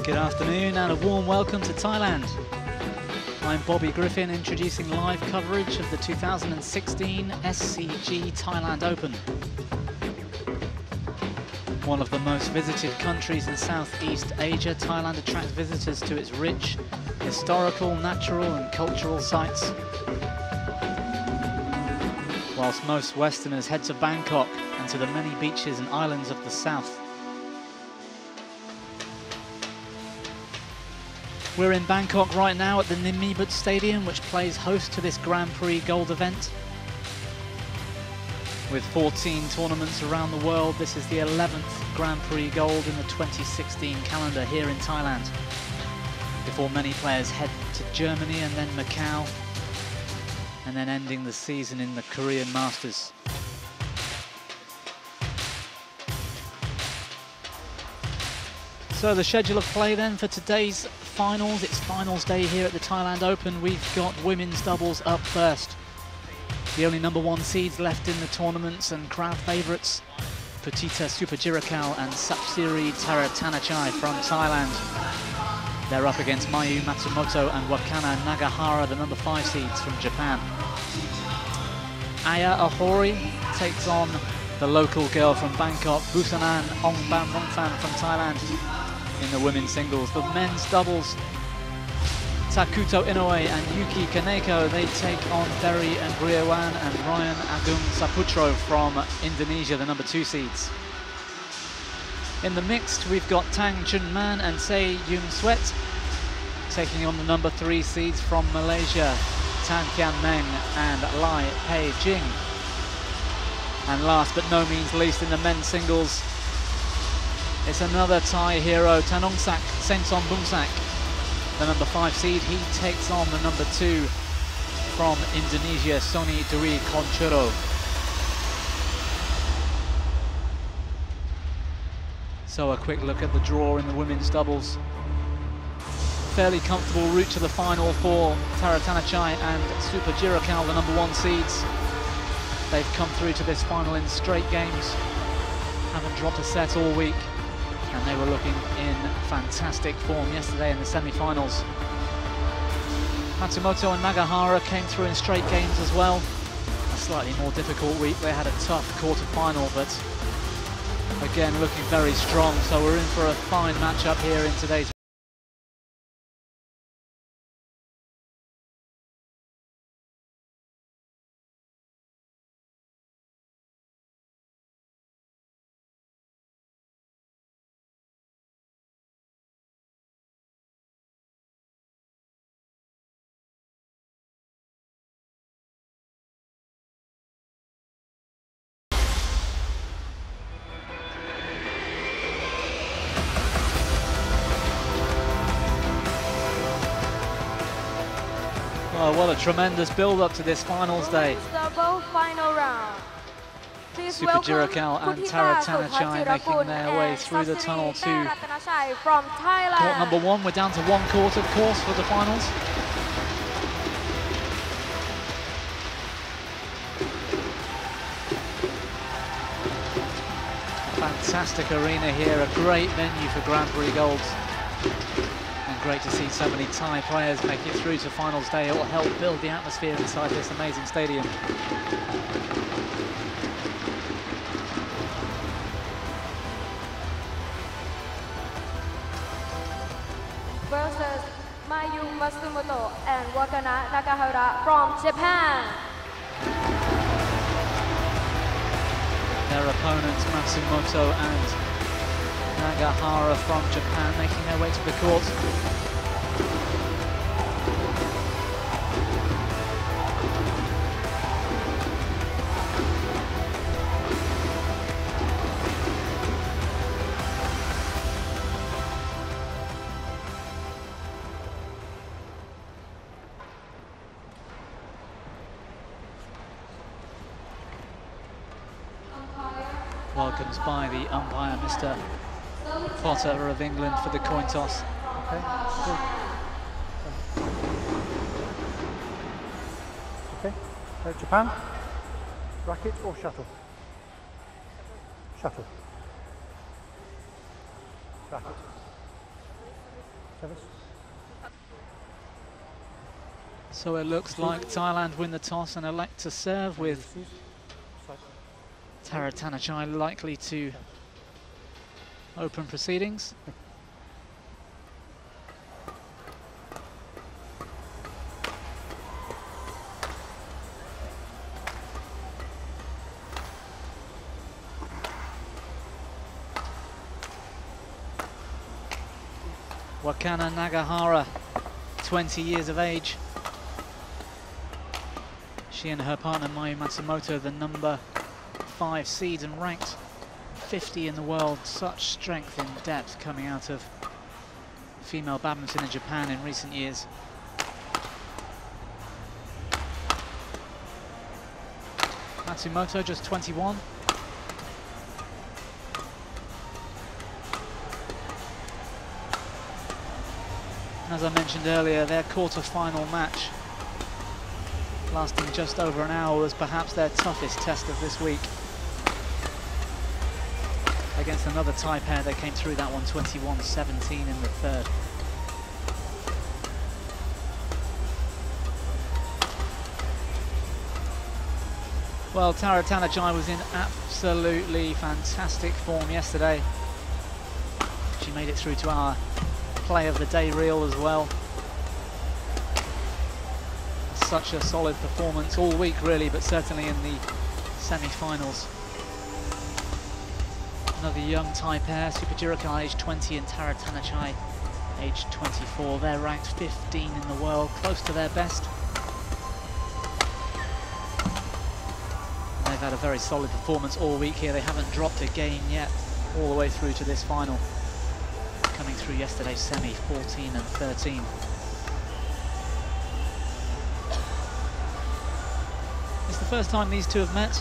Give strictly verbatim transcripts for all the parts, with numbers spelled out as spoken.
Good afternoon and a warm welcome to Thailand. I'm Bobby Griffin, introducing live coverage of the two thousand sixteen S C G Thailand Open. One of the most visited countries in Southeast Asia, Thailand attracts visitors to its rich historical, natural and cultural sites. Whilst most Westerners head to Bangkok and to the many beaches and islands of the south. We're in Bangkok right now at the Nimibut Stadium, which plays host to this Grand Prix Gold event. With fourteen tournaments around the world, this is the eleventh Grand Prix Gold in the twenty sixteen calendar here in Thailand. Before many players head to Germany and then Macau, and then ending the season in the Korean Masters. So the schedule of play then for today's finals. It's finals day here at the Thailand Open. We've got women's doubles up first. The only number one seeds left in the tournaments and crowd favourites, Putita Supajirikal and Sapsiri Tarathanachai from Thailand. They're up against Mayu Matsumoto and Wakana Nagahara, the number five seeds from Japan. Aya Ahori takes on the local girl from Bangkok, Busanan Ongban Rongfan from Thailand in the women's singles. The men's doubles, Takuto Inoue and Yuki Kaneko, they take on Ferry and Griawan and Ryan Agung Saputro from Indonesia, the number two seeds. In the mixed, we've got Tang Chunman and Say Yung Sweat taking on the number three seeds from Malaysia, Tan Kian Meng and Lai Pei Jing. And last but no means least in the men's singles, it's another Thai hero, Tanongsak Sengson Bungsak, the number five seed. He takes on the number two from Indonesia, Sony Dwi Konchuro. So a quick look at the draw in the women's doubles. Fairly comfortable route to the final for Tarathanachai and Supajirikal, the number one seeds. They've come through to this final in straight games, haven't dropped a set all week, and they were looking in fantastic form yesterday in the semi-finals. Matsumoto and Nagahara came through in straight games as well. A slightly more difficult week. They had a tough quarter-final, but again looking very strong. So we're in for a fine matchup here in today's Oh, what a tremendous build-up to this finals day. Double final round. Supajirikal and Tarathanachai making their way through the tunnel to from Thailand. court number one. We're down to one court, of course, for the finals. Fantastic arena here, a great venue for Grand Prix Golds. Great to see so many Thai players make it through to finals day. It will help build the atmosphere inside this amazing stadium. Versus Mayu Matsumoto and Wakana Nagahara from Japan. Their opponents, Matsumoto and Nagahara from Japan, making their way to the court. Welcomes by the umpire, Mister Potter of England, for the coin toss. Okay, good. Okay, uh, Japan, racket or shuttle? Shuttle. Racket. Service. So it looks like Thailand win the toss and elect to serve, with Tarathanachai likely to open proceedings. Wakana Nagahara, twenty years of age. She and her partner Mayu Matsumoto, the number five seeds and ranked fifty in the world. Such strength in depth coming out of female badminton in Japan in recent years. Matsumoto just twenty-one. As I mentioned earlier, their quarter-final match, lasting just over an hour, was perhaps their toughest test of this week. Against another Thai pair, they came through that one twenty-one seventeen in the third. Well, Tarathanachai was in absolutely fantastic form yesterday. She made it through to our play of the day reel as well. Such a solid performance all week really, but certainly in the semi-finals. Another young Thai pair, Supajirikal aged twenty and Tarathanachai aged twenty-four. They're ranked fifteen in the world, close to their best. They've had a very solid performance all week here. They haven't dropped a game yet, all the way through to this final. Coming through yesterday's semi, fourteen and thirteen. It's the first time these two have met,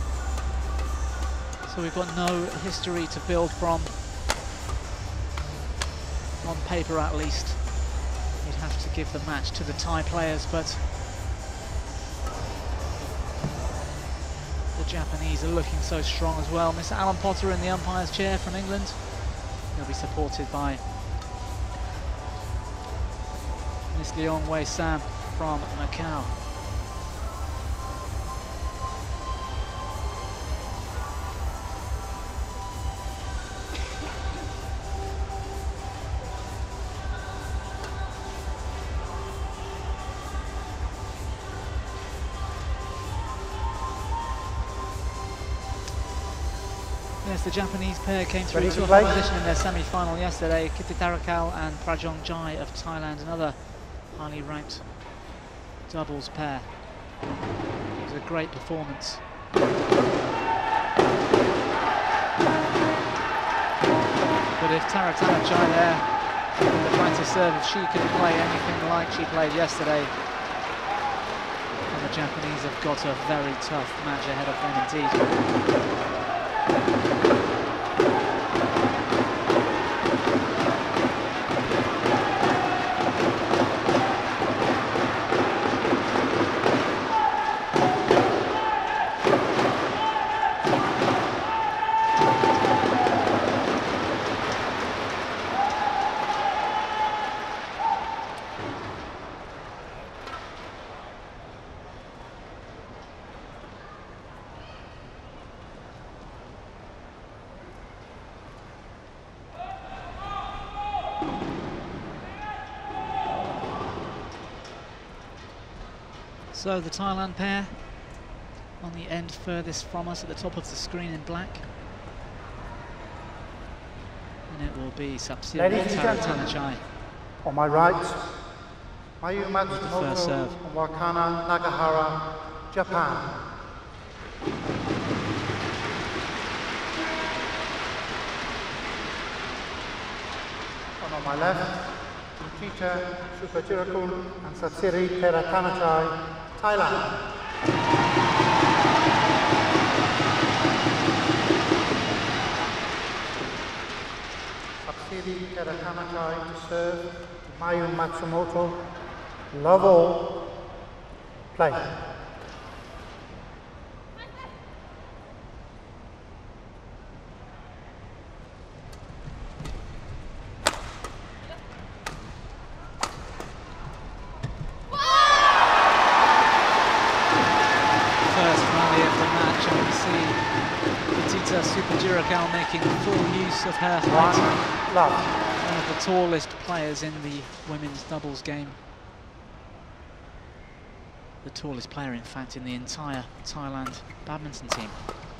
so we've got no history to build from. On paper at least, you'd have to give the match to the Thai players, but the Japanese are looking so strong as well. Mister Alan Potter in the umpire's chair from England. He'll be supported by Miss Leong Wei Sam from Macau. Yes, the Japanese pair came through Ready to to a play? competition in their semi-final yesterday. Kititarakal and Prajong Jai of Thailand, another highly ranked doubles pair. It was a great performance. But if Tarathanachai there with the practice serve, if she can play anything like she played yesterday, then the Japanese have got a very tough match ahead of them indeed. So the Thailand pair on the end furthest from us at the top of the screen in black. And it will be Sapsiri Ladies and gentlemen, Tarathanachai. on my right, Mayu first serve. Matsumoto and Wakana Nagahara, Japan. And on my left, Uchita Supajirikul and Sapsiri Tarathanachai, Thailand. Sapsiri Tarathanachai to serve, Mayu Matsumoto, love all, play. making full use of her height. One love. One of the tallest players in the women's doubles game. The tallest player, in fact, in the entire Thailand badminton team.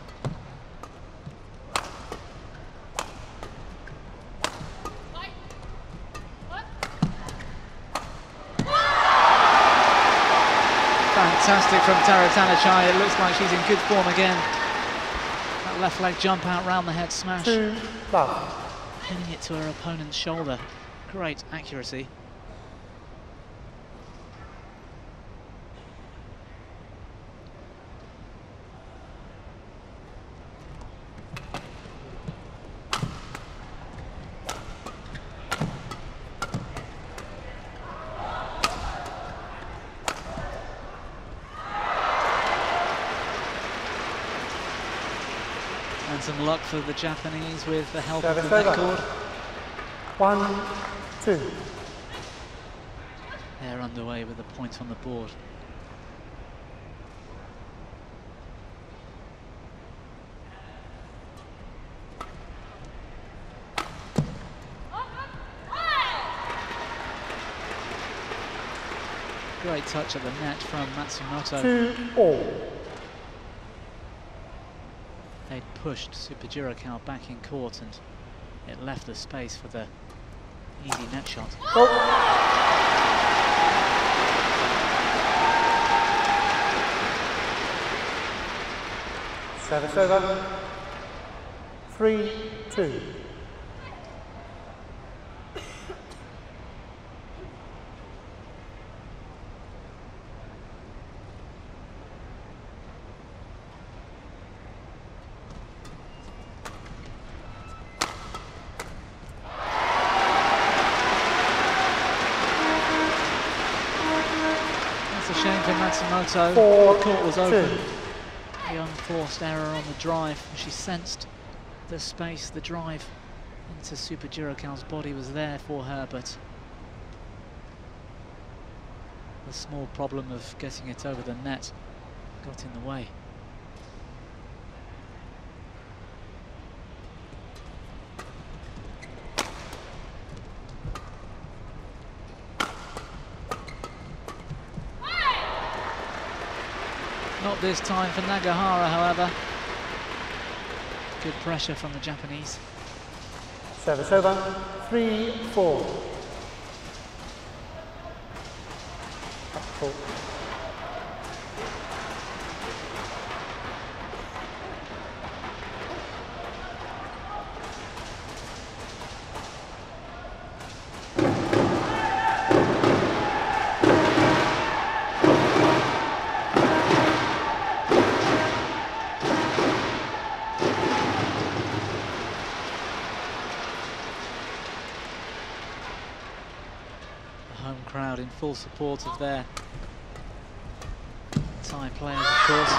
Fantastic from Tarathanachai. It looks like she's in good form again. That left leg jump out round the head smash. Two love. Pinning it to her opponent's shoulder. Great accuracy. And some luck for the Japanese with the help Service of the over. net cord. One, two. They're underway with a point on the board. Great touch at the net from Matsumoto. Two all. They'd pushed Super Jurikal back in court and it left the space for the easy net shot. Go. Service over. Three, two. That's a shame for Matsumoto. Four, The court was open. two. The unforced error on the drive. She sensed the space, the drive into Super Jurikal's body was there for her, but the small problem of getting it over the net got in the way. Not this time for Nagahara, however. Good pressure from the Japanese. Service over. Three, four. Up court. Home crowd in full support of their Thai players, of course.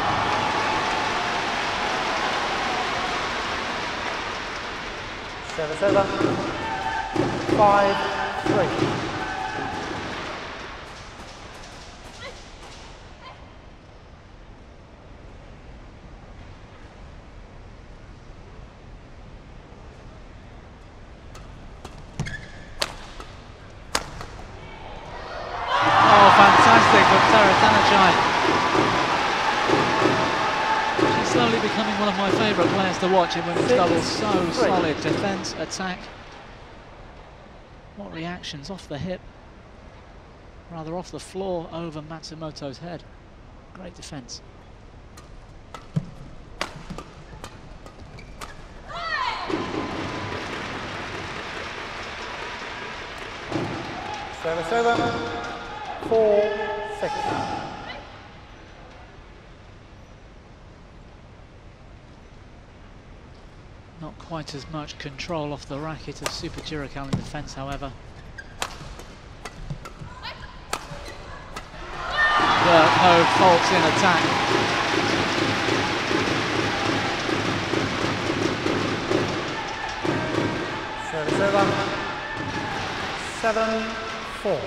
Service over. Five, three. Oh, fantastic from Tarathanachai. She's slowly becoming one of my favourite players to watch in women's doubles. So Three. solid, defence, attack. What reactions off the hip, rather off the floor over Matsumoto's head. Great defence. Service over. Four, six. Not quite as much control off the racket of Super Jurikal in defence, however. But no faults in attack. Service over. Seven, four.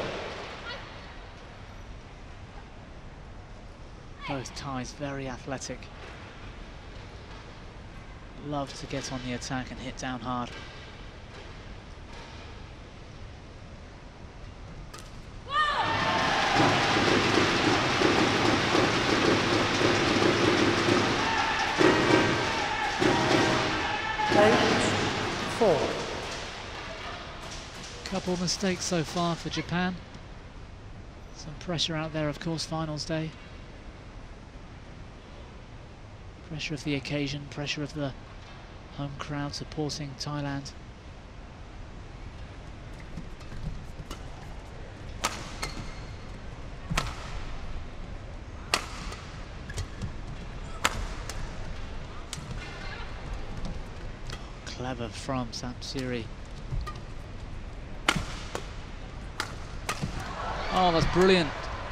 Both Thais very athletic. love to get on the attack and hit down hard. Four. Couple mistakes so far for Japan. Some pressure out there, of course, finals day. Pressure of the occasion, pressure of the home crowd supporting Thailand. Clever from Samsiri. Oh, that's brilliant.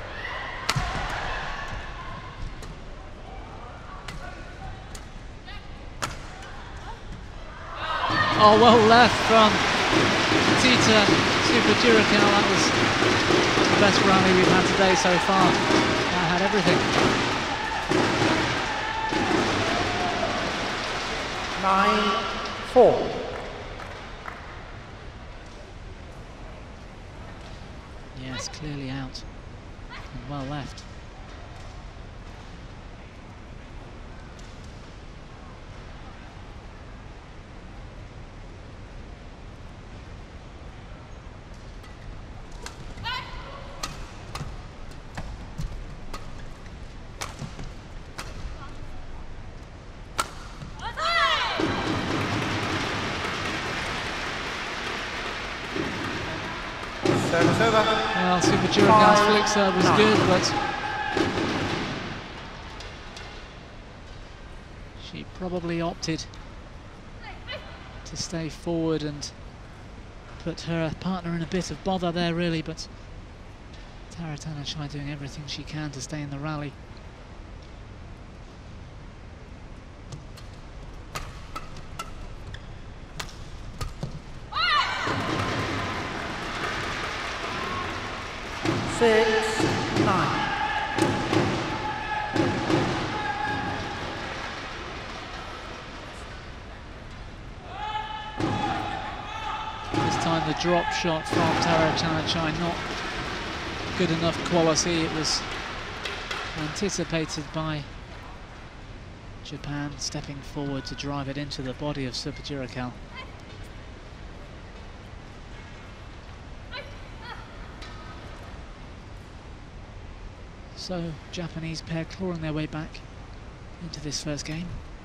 Oh, well left from Tita Supajirakan. That was the best rally we've had today so far. That had everything. Nine, four. Yes, clearly out and well left. Service over. Well, Supajirakan's flick serve was good, but she probably opted to stay forward and put her partner in a bit of bother there, really. But Taratana doing everything she can to stay in the rally. Six, nine. This time the drop shot from Tara Chanachai, not good enough quality. It was anticipated by Japan, stepping forward to drive it into the body of Supajirakan. So, Japanese pair clawing their way back into this first game.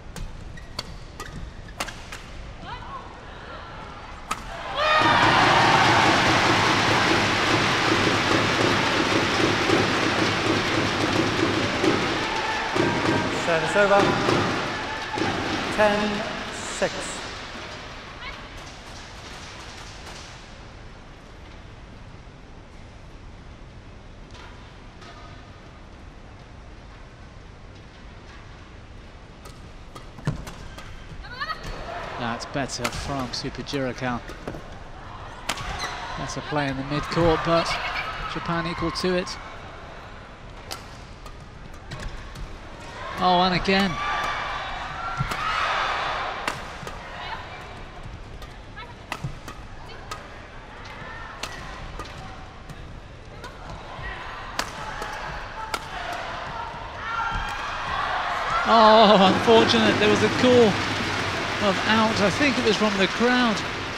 Service over. Ten, six. That's better from Supajirakan. That's a play in the mid-court, but Japan equal to it. Oh, and again. Oh, unfortunate. There was a call of out. I think it was from the crowd.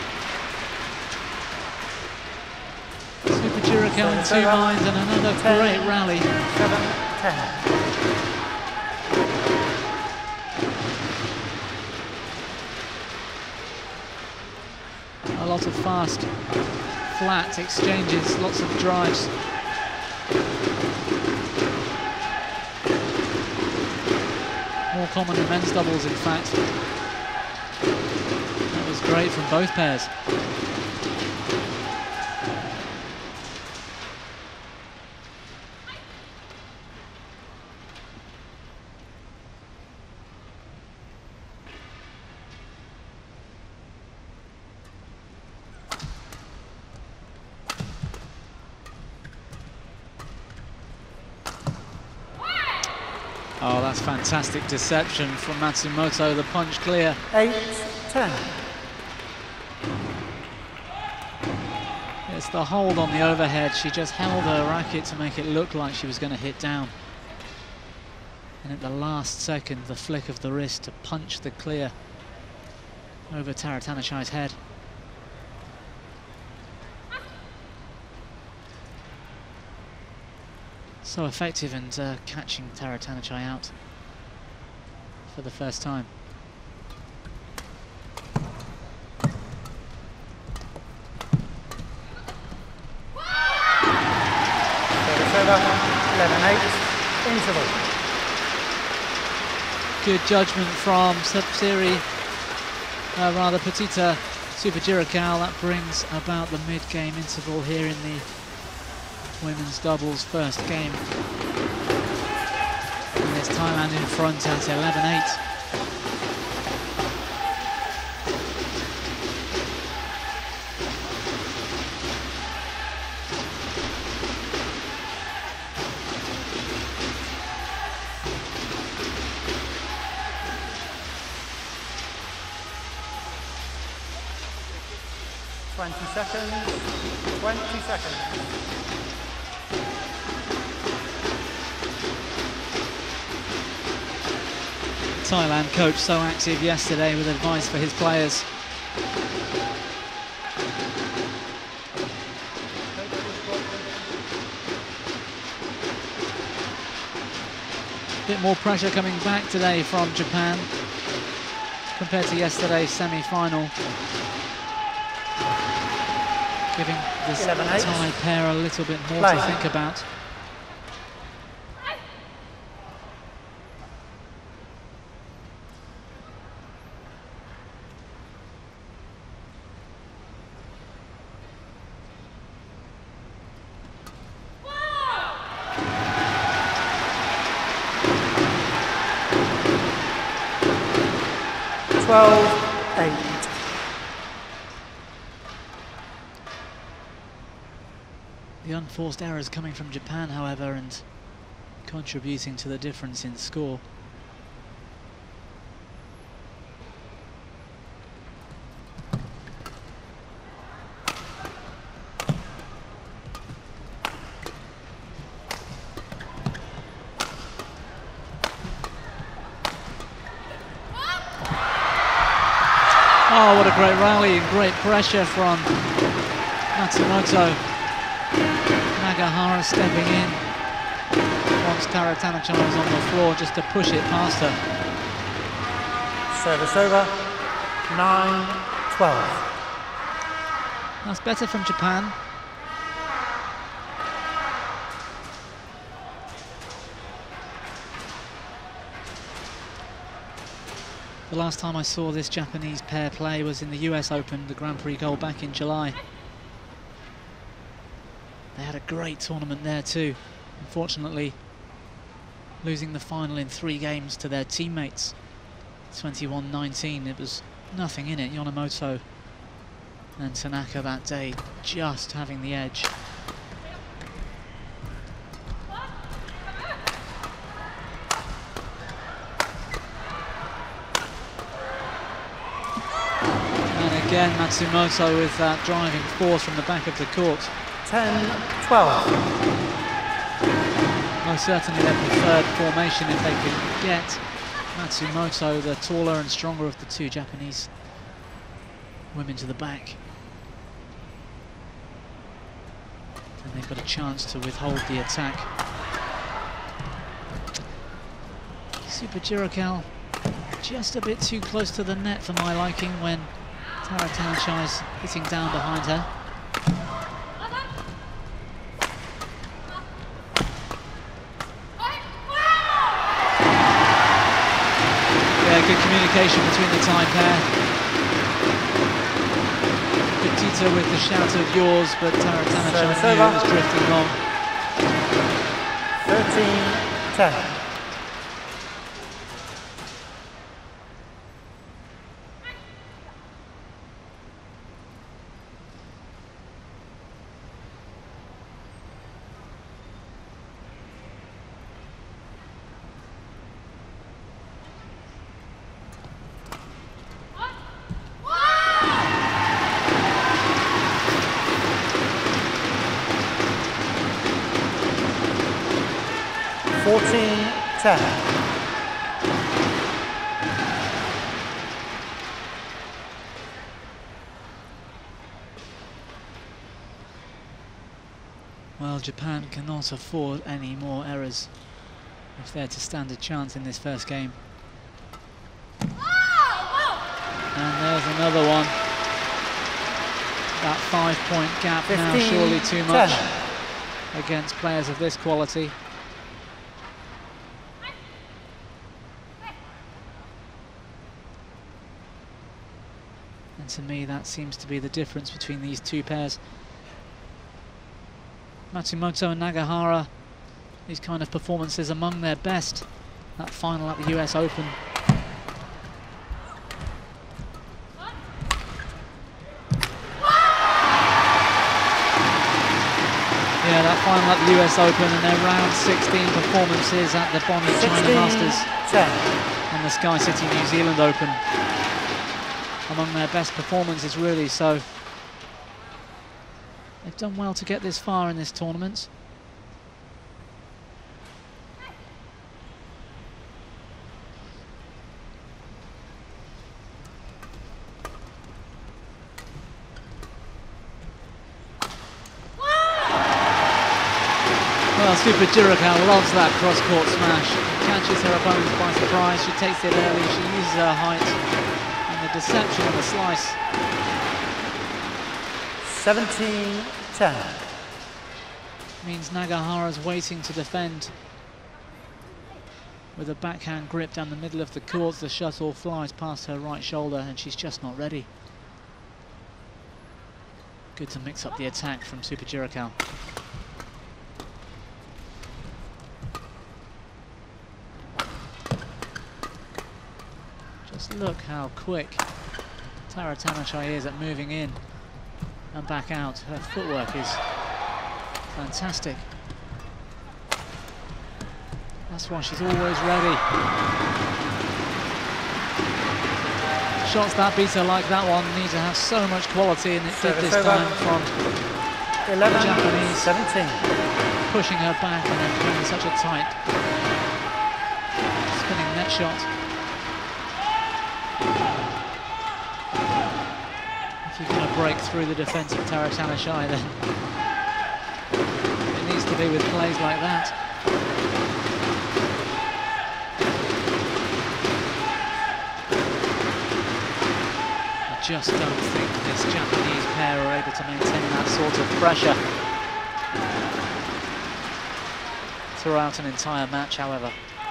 Supajirakan in two minds and another great rally. Seven, ten. A lot of fast, flat exchanges, lots of drives. More common in men's doubles, in fact. That was great from both pairs. Oh, that's fantastic deception from Matsumoto, the punch clear. eight ten. It's the hold on the overhead. She just held her racket to make it look like she was going to hit down. And at the last second, the flick of the wrist to punch the clear over Tara Tanachai's head. So effective and uh, catching Tara Tanachai out for the first time. eleven eight, interval. Good judgment from Sapsiri, uh, rather Putita Supajiracal. That brings about the mid-game interval here in the women's doubles first game. And there's Thailand in front at eleven eight. twenty seconds, twenty seconds. Thailand coach so active yesterday with advice for his players. Bit more pressure coming back today from Japan compared to yesterday's semi-final. Giving this Thai pair a little bit more Play. to think about. twelve eight. The unforced errors coming from Japan, however, and contributing to the difference in score. Oh, what a great rally and great pressure from Matsumoto. Nagahara stepping in once Tara Tanachai was on the floor just to push it past her. Service over, nine twelve. That's better from Japan. The last time I saw this Japanese pair play was in the U S Open, the Grand Prix goal back in July. They had a great tournament there too. Unfortunately, losing the final in three games to their teammates. twenty-one nineteen, it was nothing in it. Yonemoto and Tanaka that day just having the edge. And again, Matsumoto with that driving force from the back of the court. ten twelve. Most certainly their preferred formation if they could get Matsumoto, the taller and stronger of the two Japanese women, to the back. And they've got a chance to withhold the attack. Supajiracal just a bit too close to the net for my liking when Tara Tanachai's hitting down behind her. Good communication between the Thai pair. Putita with the shout of yours, but Tara Tanachai knew it was drifting long. thirteen ten. fourteen ten. Well, Japan cannot afford any more errors if they're to stand a chance in this first game. And there's another one. That five-point gap now surely too much against players of this quality. And to me, that seems to be the difference between these two pairs. Matsumoto and Nagahara, these kind of performances among their best. That final at the U S Open. Yeah, that final at the U S Open and their round sixteen performances at the Bonn China Masters and the Sky City New Zealand Open. Among their best performances, really, so they've done well to get this far in this tournament. Well, Super Jurikal loves that cross-court smash. Catches her opponent by surprise. She takes it early. She uses her height and the deception of the slice. seventeen ten. Means Nagahara's waiting to defend. With a backhand grip down the middle of the court, the shuttle flies past her right shoulder and she's just not ready. Good to mix up the attack from Super Jurikal. Just look how quick Tara Tanachai is at moving in and back out. Her footwork is fantastic. That's why she's always ready. Shots that beat her like that one need to have so much quality, and it did this time from eleven, the Japanese. seventeen. Pushing her back and then playing such a tight spinning net shot. If you're going to break through the defence of Tara Tanachai, then it needs to be with plays like that. I just don't think this Japanese pair are able to maintain that sort of pressure throughout an entire match, however.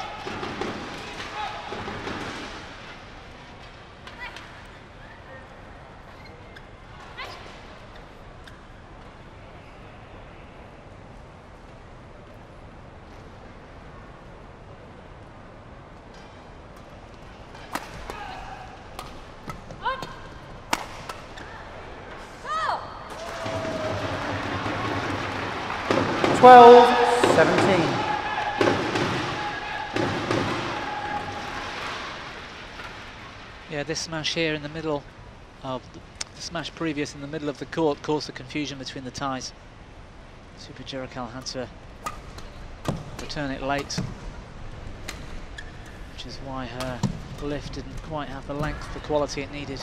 twelve seventeen. Yeah, this smash here in the middle of the, the smash previous in the middle of the court caused the confusion between the ties. Super Jurikal had to return it late, which is why her lift didn't quite have the length, the quality it needed.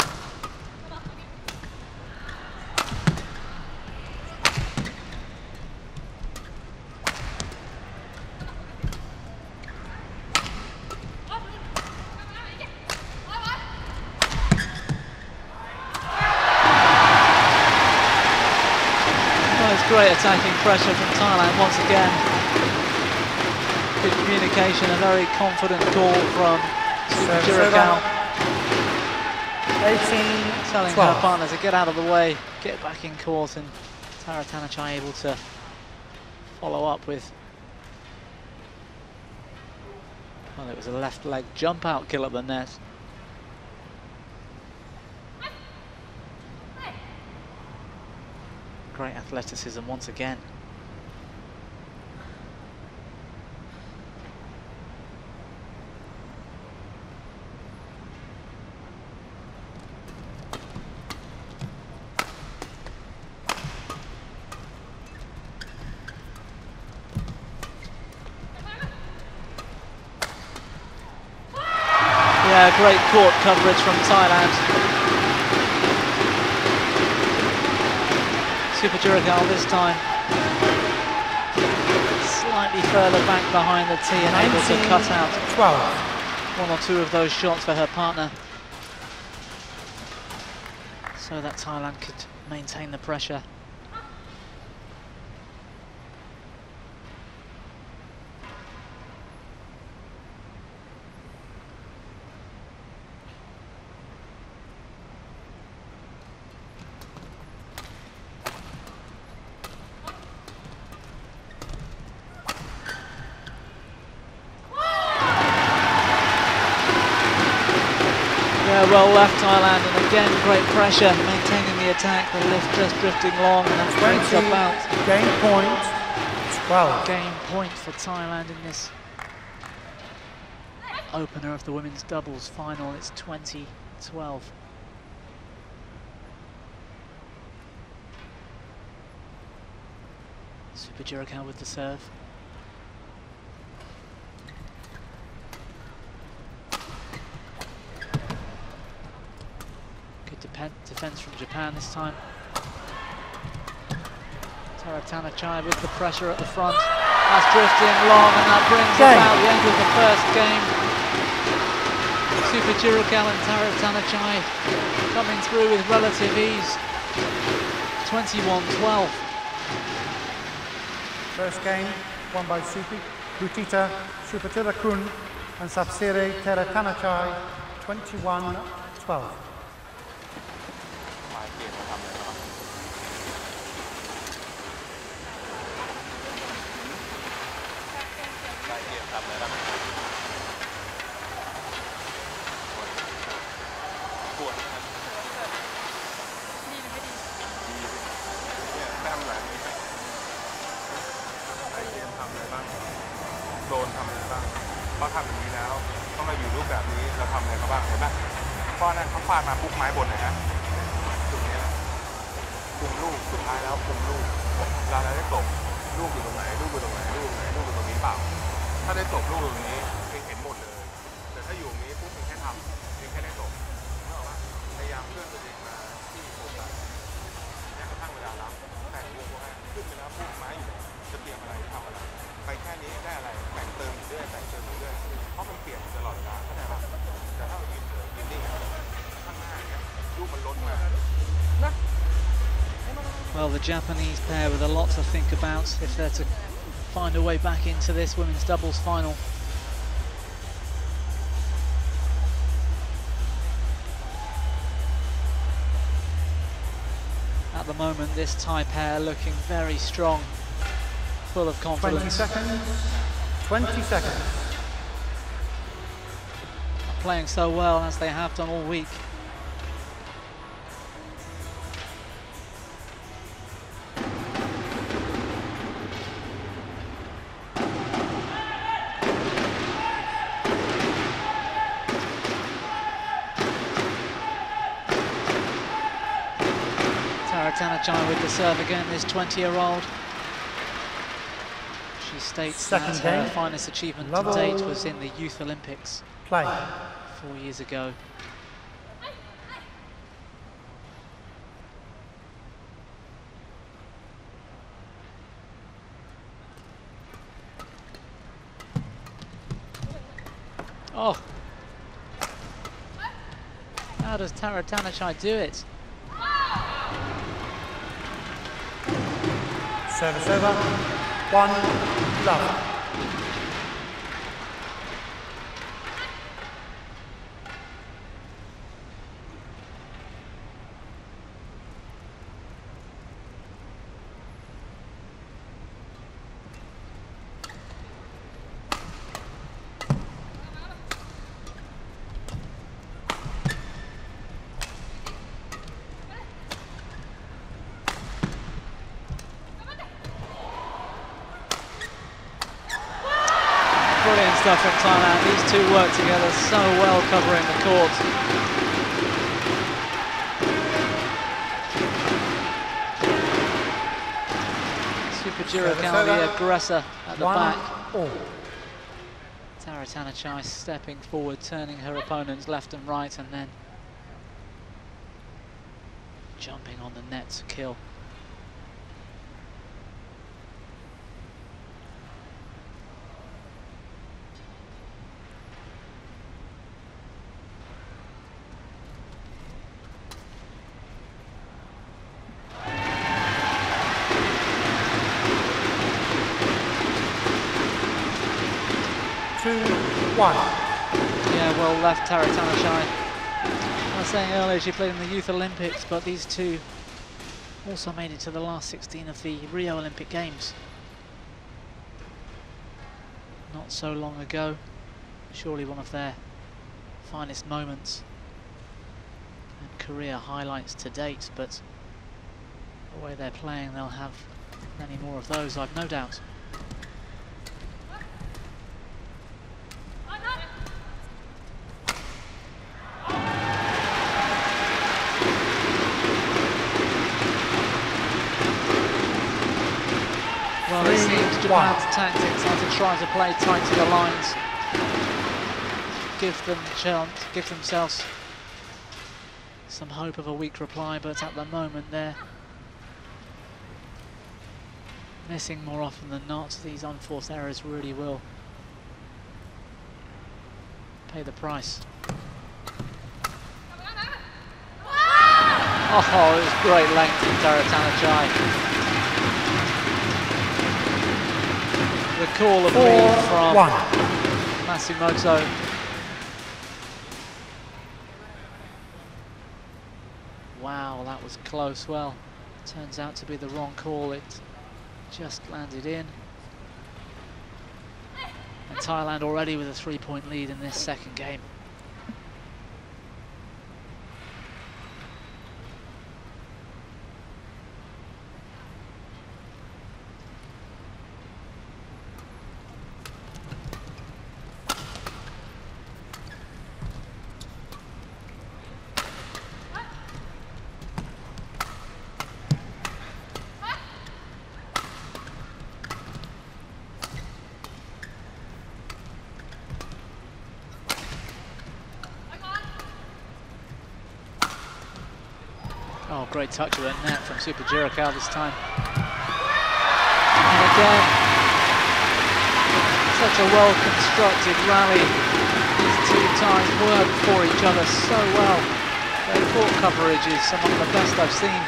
Great attacking pressure from Thailand once again. Good communication, a very confident call from Super Jurikal. eighteen Telling twelve. her partner to get out of the way, get back in court, and Tara Tanachai able to follow up with, well, it was a left leg jump out kill at the net. Great athleticism once again. great court coverage from Thailand. Super Juragal this time. Slightly further back behind the tee and able to cut out twelve. one or two of those shots for her partner, so that Thailand could maintain the pressure. Yeah, well left Thailand, and again great pressure, maintaining the attack, the lift just drifting long, and that brings about game point, twelve. Game point for Thailand in this opener of the women's doubles final. It's twenty twelve. Super Juragal with the serve. Defense from Japan this time. Taratana Chai with the pressure at the front. That's drifting long, and that brings game. about the end of the first game. Super Juragal and Taratana Chai coming through with relative ease. twenty-one twelve. First game won by Supi, Butita, Supatirakun and Sapsire Taratana Chai, twenty-one twelve. Well, the Japanese pair with a lot to think about if they're to find a way back into this women's doubles final. At the moment, this Thai pair looking very strong, full of confidence. twenty seconds. twenty seconds. Playing so well as they have done all week. Taratana Chai with the serve again, this twenty-year-old. She states Second that game. her finest achievement Level. to date was in the Youth Olympics Play. four years ago. Oh! How does Taratana Chai do it? Service over. One. Love. Brilliant stuff from Thailand. These two work together so well covering the court. Super Juragal, the aggressor at the One back. all. Taratanachai stepping forward, turning her opponents left and right, and then jumping on the net to kill. One. Yeah, well left, Taratanachai. I was saying earlier she played in the Youth Olympics, but these two also made it to the last sixteen of the Rio Olympic Games. Not so long ago. Surely one of their finest moments and career highlights to date, but the way they're playing, they'll have many more of those, I've no doubt. Well, it seems Japan's tactics are to try to play tight to the lines, give them a chance, give themselves some hope of a weak reply, but at the moment they're missing more often than not. These unforced errors really will pay the price. Oh, it was great length from Taratanachai. The call of lead from one. Matsumoto. Wow, that was close. Well, turns out to be the wrong call. It just landed in. And Thailand already with a three-point lead in this second game. Oh, great touch of the net from Super Jirakow this time. And again, such a well-constructed rally. These two ties work for each other so well. Their court coverage is some of the best I've seen.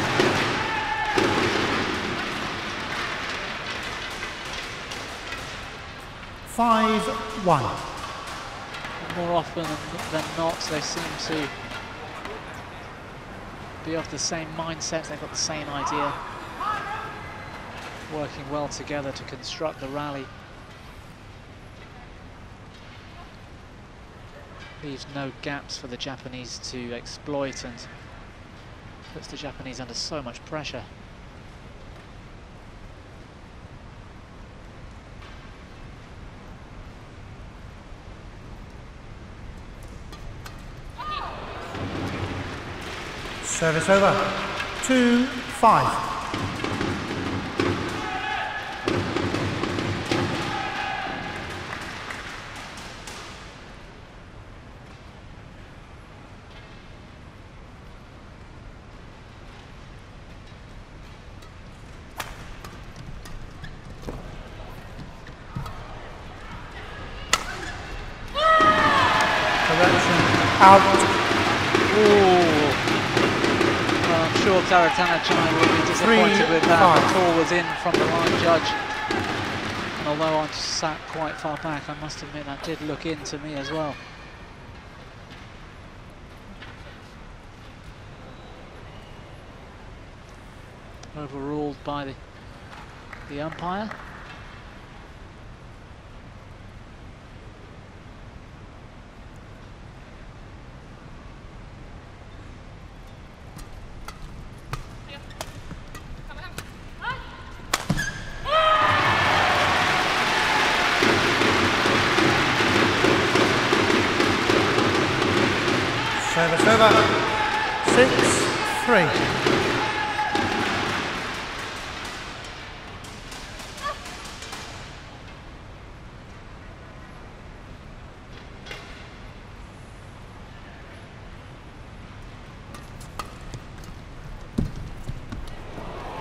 Five, one. And more often than not, they seem to be of the same mindset, they've got the same idea, working well together to construct the rally. Leaves no gaps for the Japanese to exploit and puts the Japanese under so much pressure. Service over. Two, five. Correction. Out. Ooh. I'm sure Taratanachai will be disappointed Three, with that. Five. The call was in from the line judge. And although I sat quite far back, I must admit that did look in to me as well. Overruled by the, the umpire. Service over. Six, three.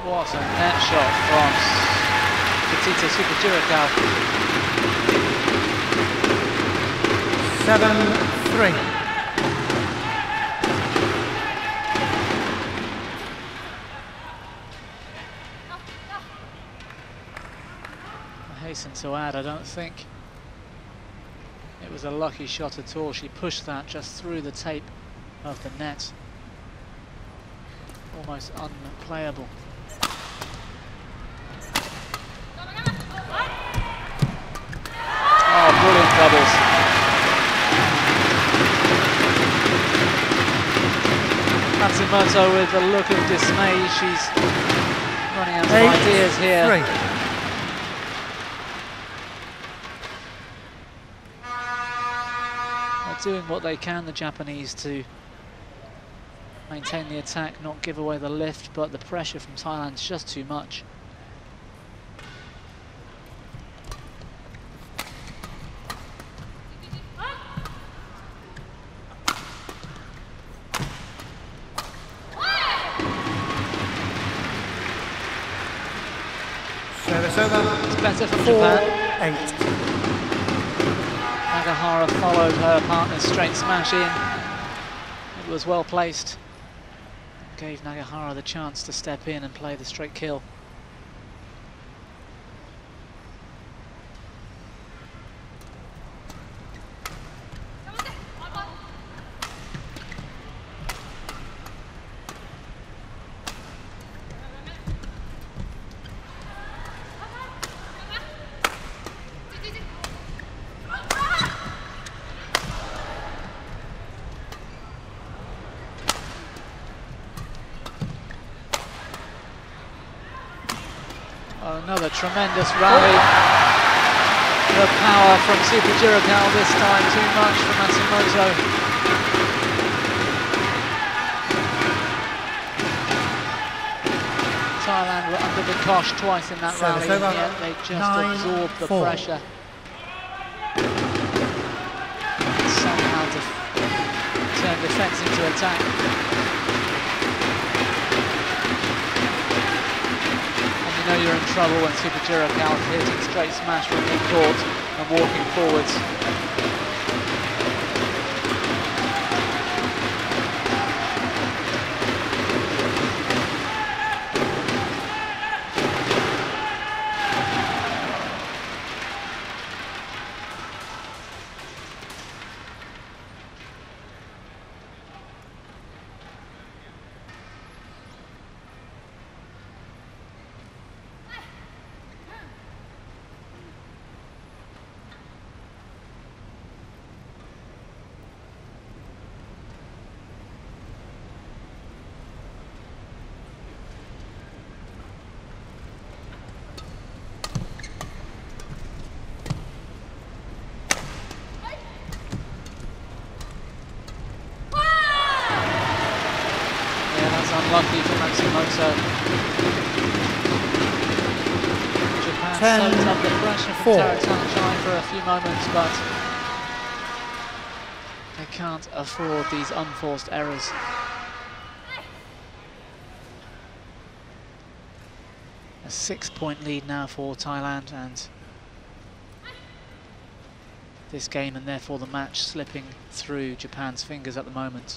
What a net shot from Putita Supajiracal. seven three. I hasten to add, I don't think it was a lucky shot at all. She pushed that just through the tape of the net. Almost unplayable. Oh, brilliant doubles. Matsumoto with a look of dismay. She's running out of Eight, ideas here. Three. They're doing what they can, the Japanese, to maintain the attack, not give away the lift, but the pressure from Thailand is just too much. Service over. It's better from Four, Japan. eight. Nagahara followed her partner's straight smash in. It was well placed. Gave Nagahara the chance to step in and play the straight kill. Oh, another tremendous rally. The power from Supajiracal this time, too much for Matsumoto. Thailand were under the cosh twice in that Service rally, and over. yet they just Nine, absorbed the four. pressure. Somehow to turn defence into attack. You know you're in trouble when Supajiracal is hitting straight smash from mid-court and walking forwards. Unlucky for Matsumoto. Japan Ten, soaked up the pressure from four. Taratana for a few moments, but they can't afford these unforced errors. A six-point lead now for Thailand, and this game and therefore the match slipping through Japan's fingers at the moment.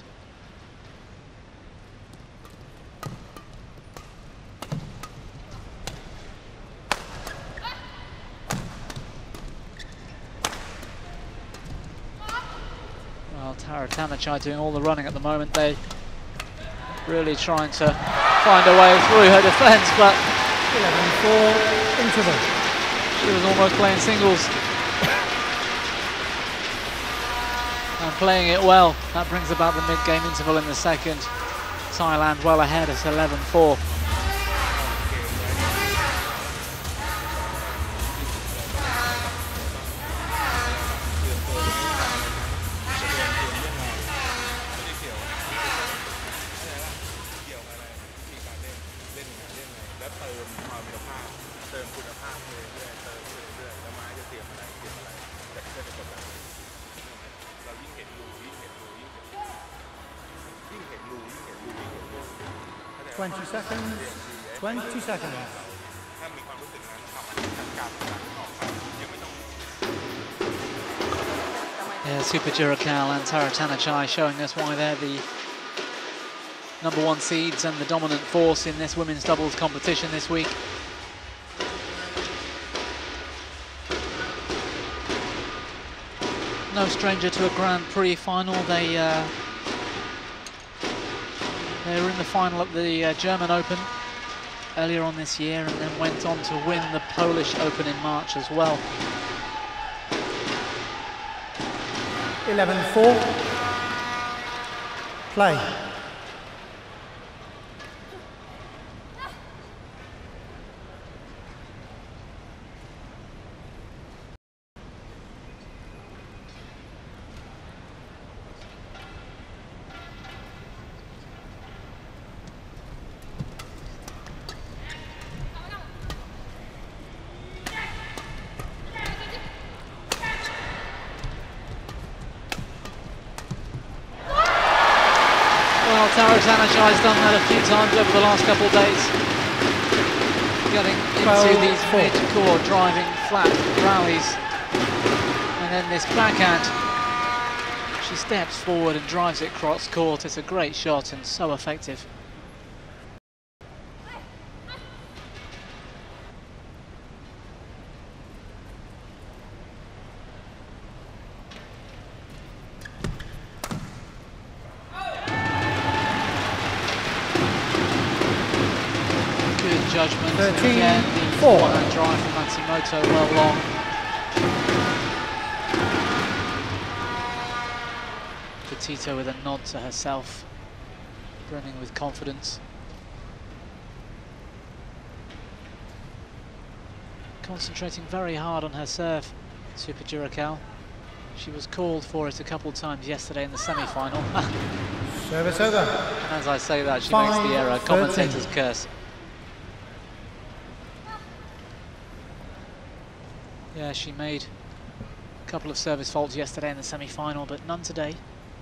Taratana doing all the running at the moment. They really trying to find a way through her defence, but eleven four interval. She was almost playing singles and playing it well. That brings about the mid-game interval in the second. Thailand well ahead at eleven four. twenty seconds. twenty seconds. Yeah, Super Juracal and Tara Tanachai showing us why they're the number one seeds and the dominant force in this women's doubles competition this week. No stranger to a Grand Prix final. They uh, they were in the final at the uh, German Open earlier on this year, and then went on to win the Polish Open in March as well. eleven four. Play. Tara Tanachai's done that a few times over the last couple of days. Getting into these mid-court driving flat rallies. And then this backhand. She steps forward and drives it cross court. It's a great shot and so effective. Judgment. thirteen, Again, the four. forehand drive from Matsumoto well long. Petito with a nod to herself, brimming with confidence. Concentrating very hard on her serve, Super Juracal. She was called for it a couple of times yesterday in the semi-final. Service over. And as I say that, she Five, makes the error. Commentators thirteen. curse. Yeah, she made a couple of service faults yesterday in the semi-final, but none today.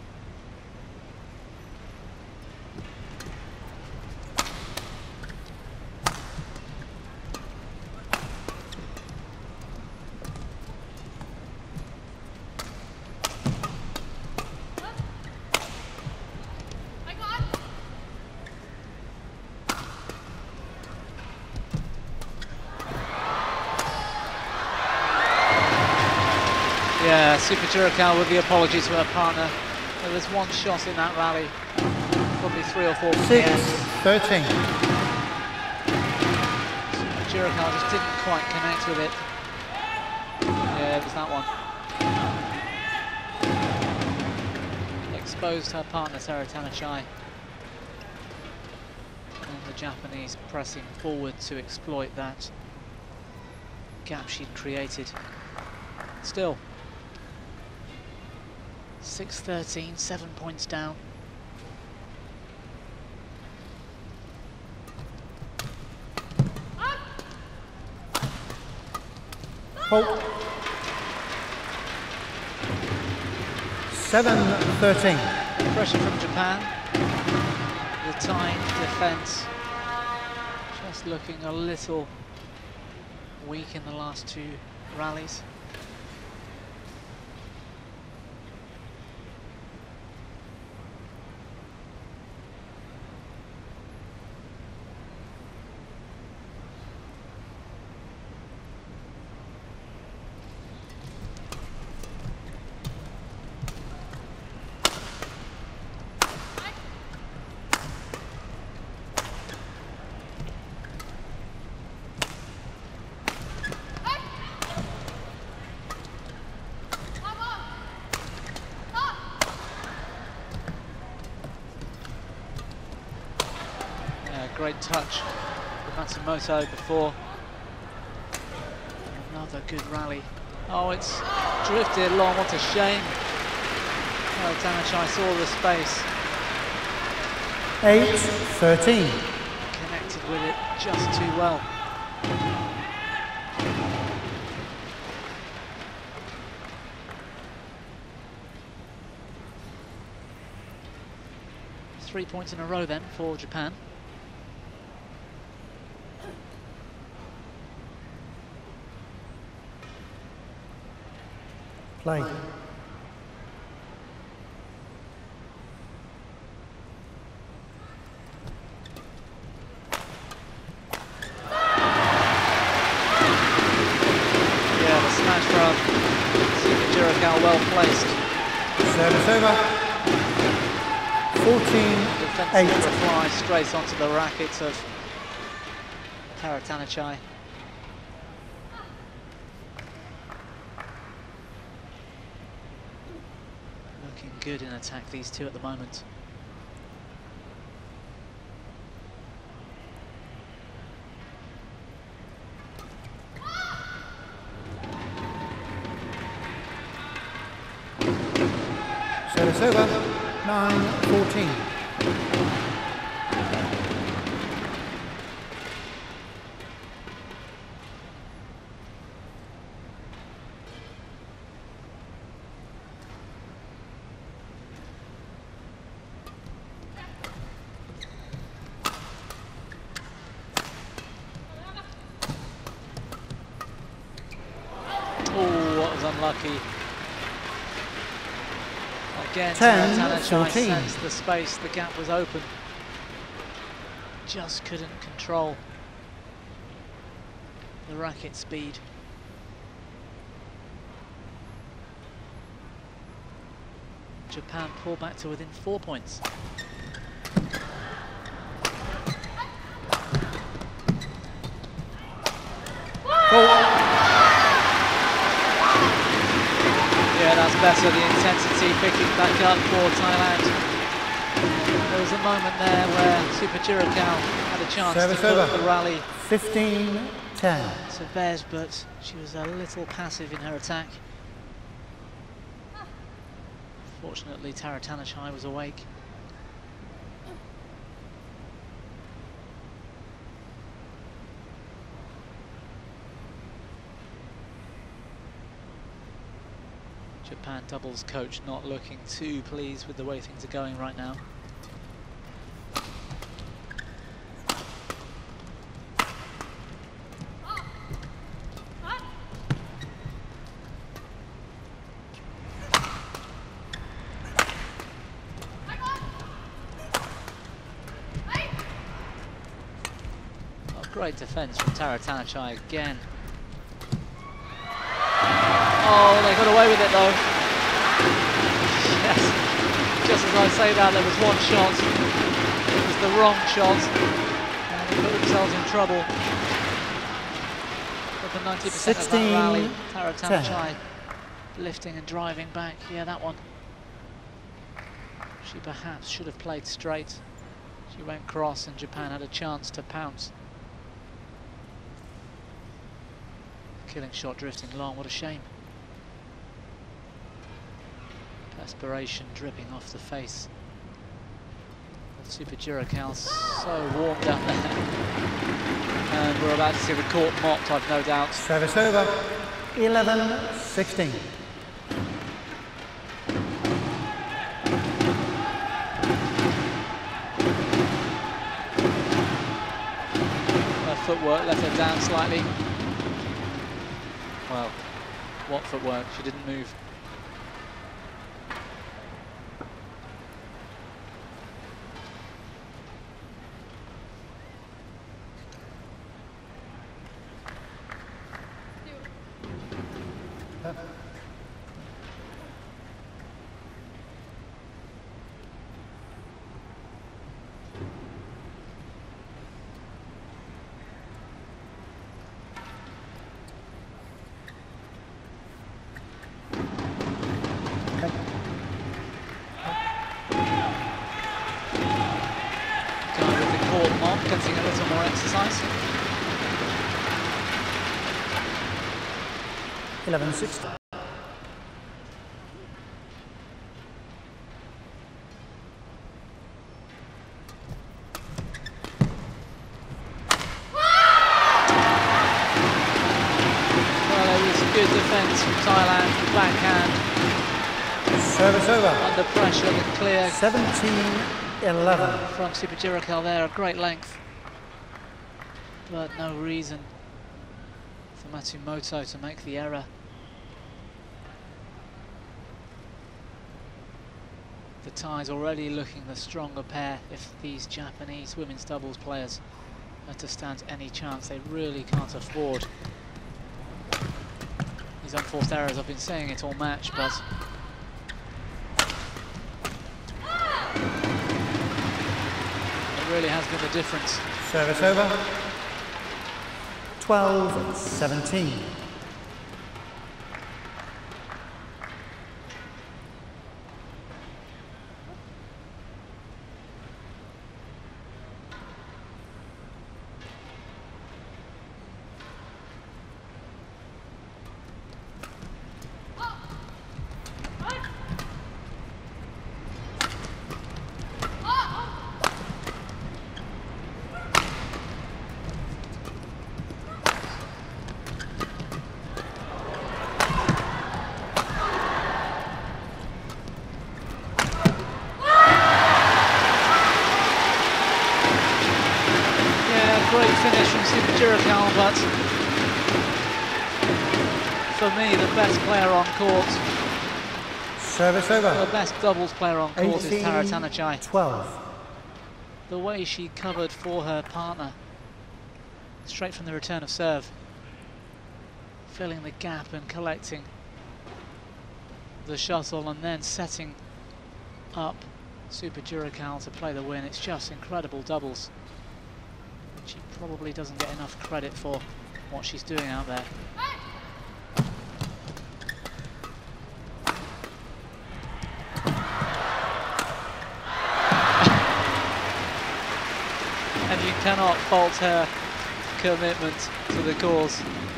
Yeah, Super Juracal with the apology to her partner. There was one shot in that rally, probably three or four from the Six, end. thirteen. Super Juracal just didn't quite connect with it. Yeah, it was that one. Exposed her partner, Tara Tanachai. And the Japanese pressing forward to exploit that gap she'd created. Still, six thirteen, seven points down. Fault. seven thirteen. Pressure from Japan. The tight defence just looking a little weak in the last two rallies. Great touch with Matsumoto before. Another good rally. Oh, it's drifted long, what a shame. Oh, Tanachai saw the space. eight thirteen. Connected with it just too well. Three points in a row then for Japan. Play. Smash from Super Juracal, well placed. Service over. fourteen eight. Defensive reply straight onto the racket of Taraktanachai. Looking good in attack, these two at the moment. Service over, nine fourteen. Oh, that was unlucky. Again, ten fourteen. Sensed the space, the gap was open. Just couldn't control the racket speed. Japan pull back to within four points. Four. Yeah, that's better, the intensity picking back up for Thailand. There was a moment there where Super Juracal had a chance Service to put over. the rally fifteen ten. to bed, but she was a little passive in her attack. Fortunately, Taraktanachai was awake. Japan doubles coach not looking too pleased with the way things are going right now. Oh, great defense from Taraktanachai again. Oh, they got away with it though. Yes, just as I say that, there was one shot. It was the wrong shot, and they put themselves in trouble. But the ninety percent of that rally, Taraktanachai lifting and driving back. Yeah, that one. She perhaps should have played straight. She went cross, and Japan had a chance to pounce. Killing shot drifting long, what a shame. Perspiration dripping off the face of Super Juracal, so warm down there. And we're about to see the court mopped, I've no doubt. Service over, eleven sixteen. Her footwork let her down slightly. Well, what footwork? She didn't move. Getting a little more exercise. eleven sixteen. Well, it was good defence from Thailand, backhand. Service over. Under pressure, the clear seventeen eleven. from Super Juracal there, a great length. But no reason for Matsumoto to make the error. The tie's already looking the stronger pair if these Japanese women's doubles players are to stand any chance. They really can't afford these unforced errors. I've been saying it all match, but it really has been the difference. Service over. twelve seventeen. Great finish from Super Jurikal, but for me the best player on court, Service over. the best doubles player on court is Tara Tanachai. twelve. The way she covered for her partner, straight from the return of serve, filling the gap and collecting the shuttle and then setting up Super Jurikal to play the win. It's just incredible doubles. She probably doesn't get enough credit for what she's doing out there. And you cannot fault her commitment to the cause.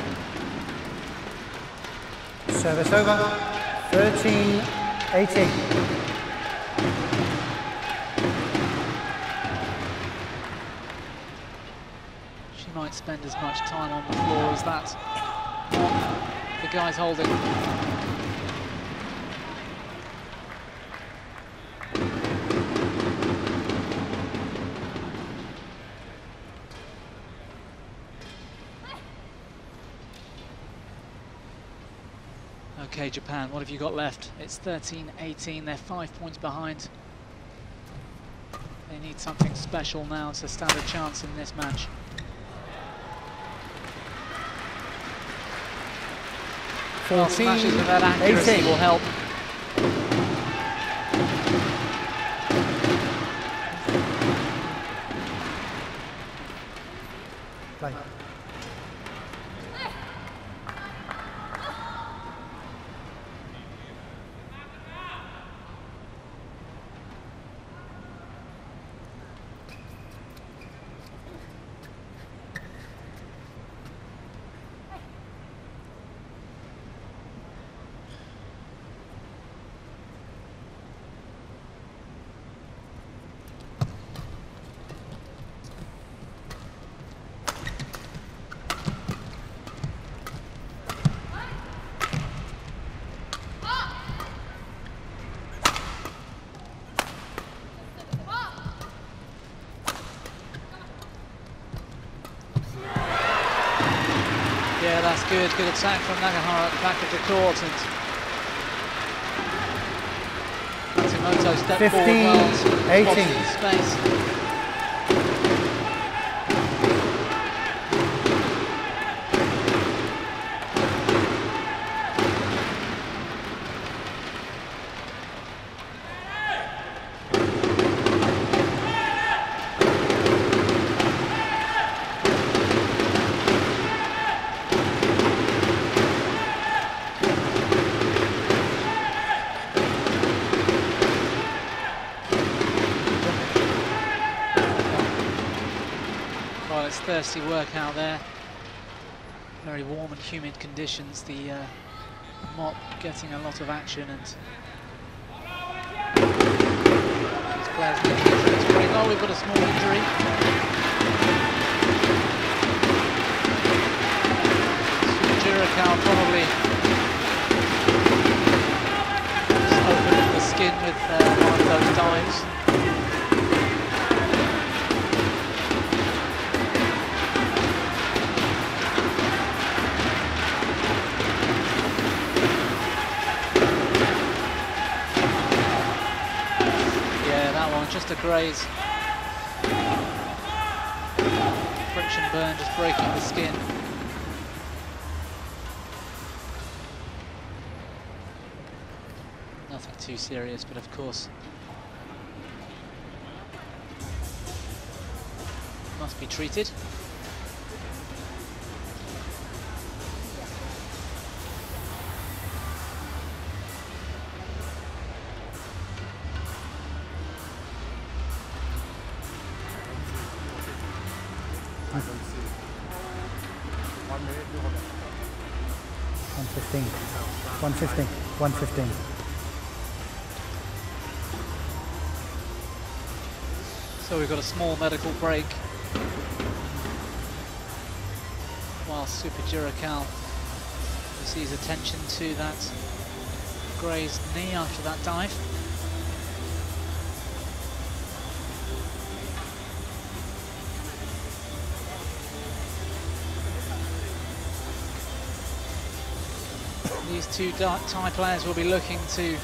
Service over. thirteen eighteen. Might spend as much time on the floor as that what the guy's holding. Okay, Japan, what have you got left? It's thirteen eighteen, they're five points behind. They need something special now to stand a chance in this match. Well, smashes with that accuracy eighteen. Will help. Play. Yeah, that's good. Good attack from Nagahara at the back of the court, and Matsumoto stepped forward well, eighteen. Space. It's thirsty work out there. Very warm and humid conditions. The uh, mop getting a lot of action, and these players making injuries. Oh, we've got a small injury. Jurikal probably just opened up the skin with uh, one of those dives. Grays. Friction burn just breaking the skin. Nothing too serious, but of course must be treated. one fifteen, one fifteen, one fifteen. So we've got a small medical break while Super Juracal receives attention to that grazed knee after that dive. These two Thai players will be looking to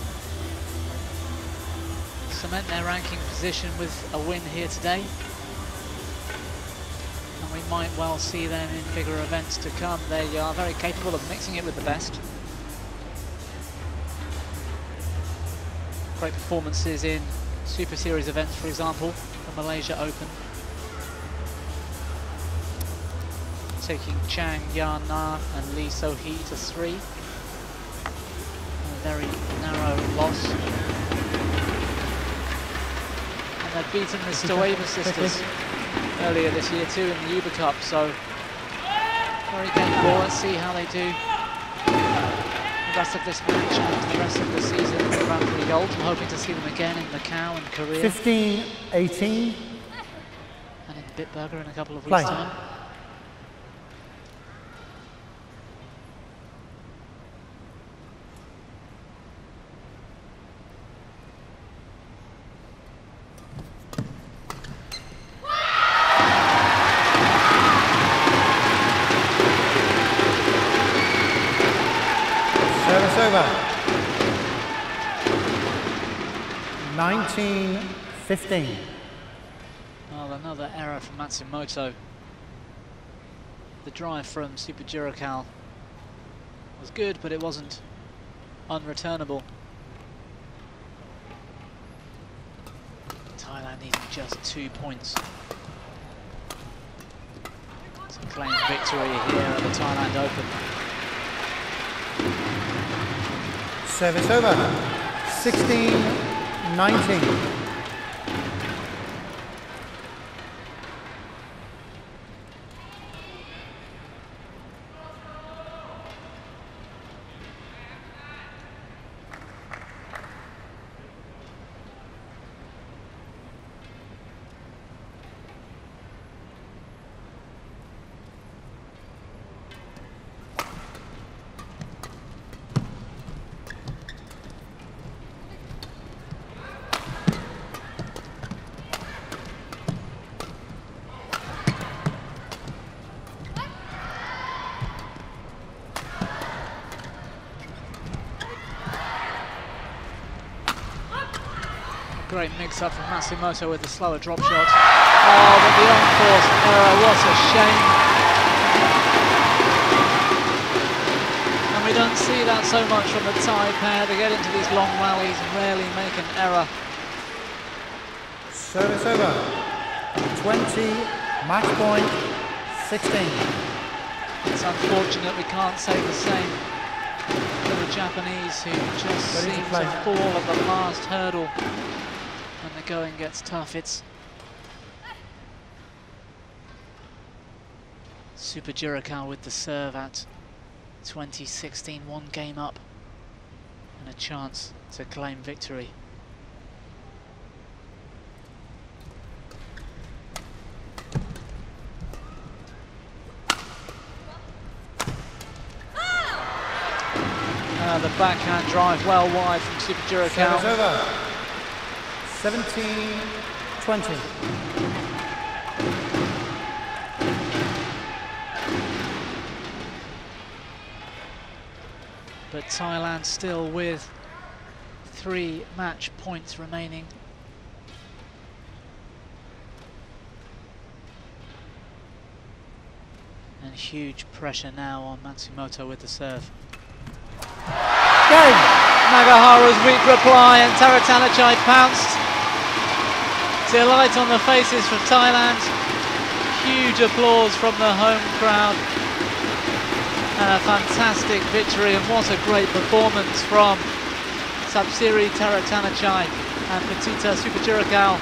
cement their ranking position with a win here today. And we might well see them in bigger events to come. They are very capable of mixing it with the best. Great performances in Super Series events, for example, the Malaysia Open. Taking Chang Ya Na and Lee So Hee to three. A very narrow loss. And they've beaten the Stoeva sisters earlier this year too in the Uber Cup, so very capable. Let's see how they do the rest of this match and the rest of the season in the Grand Prix Gold. I'm hoping to see them again in Macau and Korea. fifteen eighteen. And in Bitburger in a couple of Play. weeks' time. Service over. nineteen fifteen. Well, another error from Matsumoto. The drive from Super Juracal was good, but it wasn't unreturnable. Thailand needing just two points to claim victory here at the Thailand Open. Service over. sixteen nineteen. Great mix-up from Matsumoto with the slower drop shot. Oh, but the on-course error, what a shame. And we don't see that so much from the Thai pair. They get into these long rallies and rarely make an error. Service over. twenty, match point, sixteen. It's unfortunate we can't say the same for the Japanese, who just Ready to seem play. to fall at the last hurdle when the going gets tough. It's Super Juracal with the serve at twenty sixteen, one game up and a chance to claim victory. Uh, the backhand drive well wide from Super Juracal. Service over. seventeen twenty. But Thailand still with three match points remaining And huge pressure now on Matsumoto with the serve. Game! Nagahara's weak reply, and Taratanachi pounced. Delight on the faces from Thailand. Huge applause from the home crowd. And a fantastic victory, and what a great performance from Sapsiri Taratanachi and Putita Supachirakul.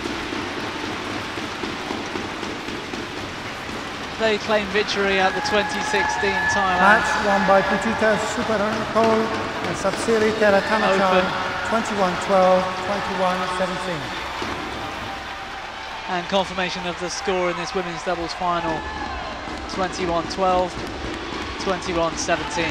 They claim victory at the twenty sixteen Thailand Match won by Putita Supachirakul and Sapsiri Taratanachi, twenty-one twelve, twenty-one seventeen. And confirmation of the score in this women's doubles final, twenty-one twelve, twenty-one seventeen.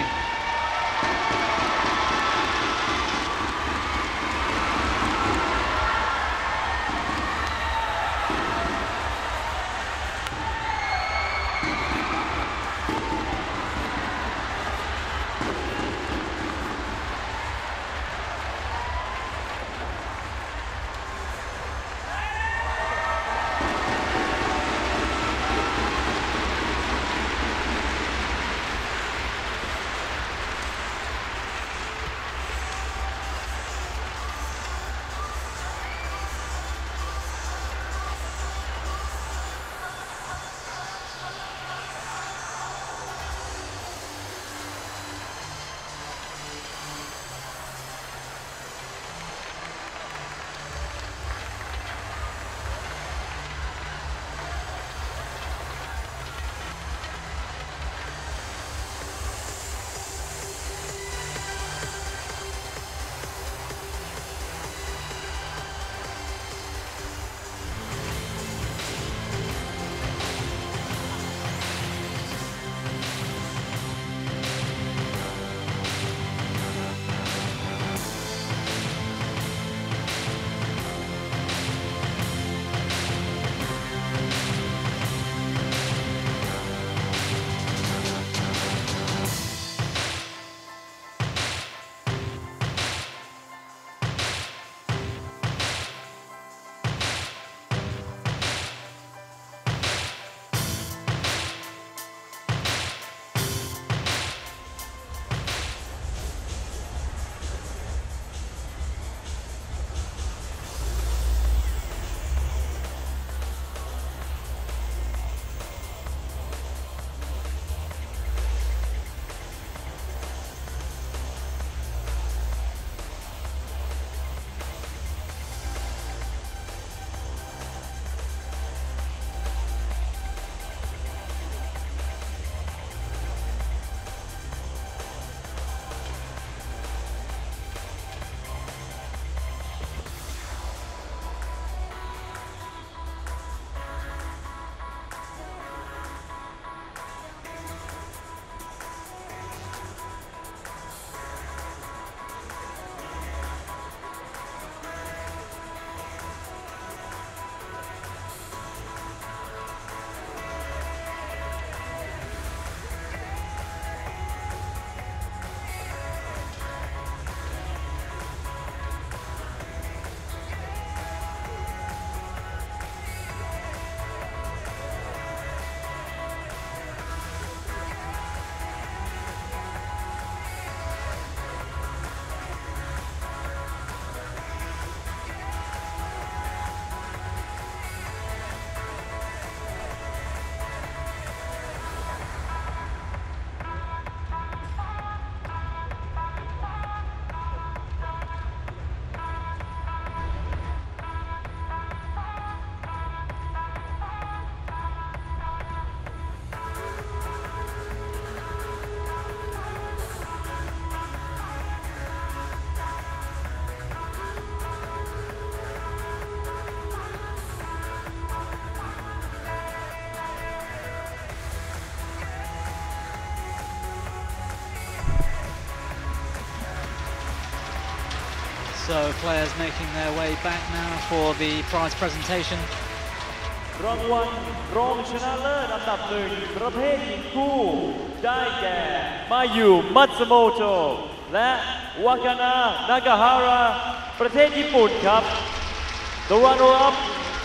So players making their way back now for the prize presentation. รางวัลรองชนะเลิศอันดับหนึ่งประเภทหญิงคู่ได้แก่มายูมัตสึโมโตะและวากานะนากาฮาระประเทศญี่ปุ่นครับ The runner-up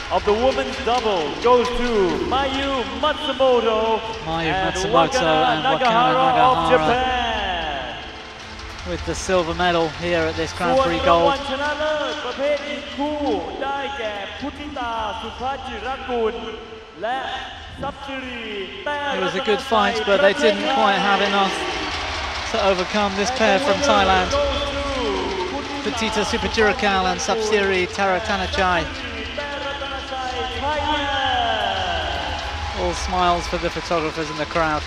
of the women's double goes to Mayu Matsumoto Mayu and Matsumoto Wakana and Wakana Nagahara of Nagahara Japan. with the silver medal here at this ส่ Grand วน Prix รางวั Gold. ลชนะเลิศประเภทหญิงคู่ได้แก่พุทธิตาสุภาจิรกุลและทรัพย์สิริแต้ It รั was ต a น good ชัย fight, but they didn't quite have enough to overcome this pair from Thailand. Putita Supachirikal and Sapsiri Taratanachai. All smiles for the photographers in the crowd.